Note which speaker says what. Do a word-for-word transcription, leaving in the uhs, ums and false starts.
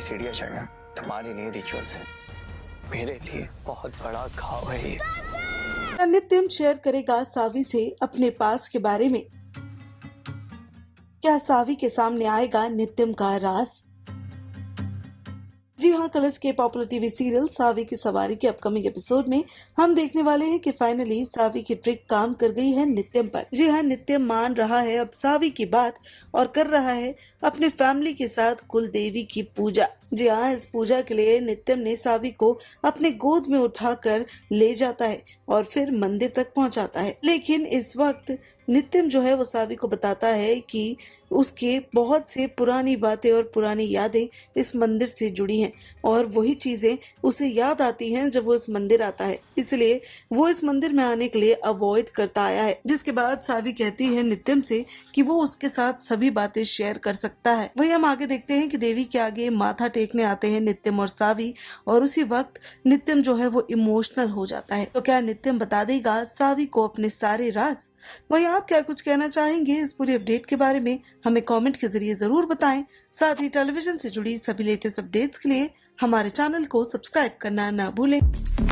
Speaker 1: सीढ़ियाँ चढ़ना तुम्हारे लिए रिचुअल्स है, मेरे लिए बहुत बड़ा घाव है ये।
Speaker 2: नित्यम शेयर करेगा सावी से अपने पास्ट के बारे में। क्या सावी के सामने आएगा नित्यम का राज? जी हाँ, कलर्स के पॉपुलर टीवी सीरियल सावी की सवारी के अपकमिंग एपिसोड में हम देखने वाले हैं कि फाइनली सावी की ट्रिक काम कर गई है नित्यम पर। जी हाँ, नित्यम मान रहा है अब सावी की बात और कर रहा है अपने फैमिली के साथ कुल देवी की पूजा। जी हाँ, इस पूजा के लिए नित्यम ने सावी को अपने गोद में उठाकर ले जाता है और फिर मंदिर तक पहुंचाता है। लेकिन इस वक्त नित्यम जो है वो सावी को बताता है कि उसके बहुत से पुरानी बातें और पुरानी यादें इस मंदिर से जुड़ी हैं और वही चीजें उसे याद आती हैं जब वो इस मंदिर आता है, इसलिए वो इस मंदिर में आने के लिए अवॉइड करता आया है। जिसके बाद सावी कहती है नित्यम से कि वो उसके साथ सभी बातें शेयर कर सकता है। वही हम आगे देखते हैं कि देवी के आगे माथा टेकने आते हैं नित्यम और सावी और उसी वक्त नित्यम जो है वो इमोशनल हो जाता है। तो क्या नित्यम बता देगा सावी को अपने सारे राज? वही आप क्या कुछ कहना चाहेंगे इस पूरी अपडेट के बारे में? हमें कमेंट के जरिए जरूर बताएं। साथ ही टेलीविजन से जुड़ी सभी लेटेस्ट अपडेट्स के लिए हमारे चैनल को सब्सक्राइब करना ना भूलें।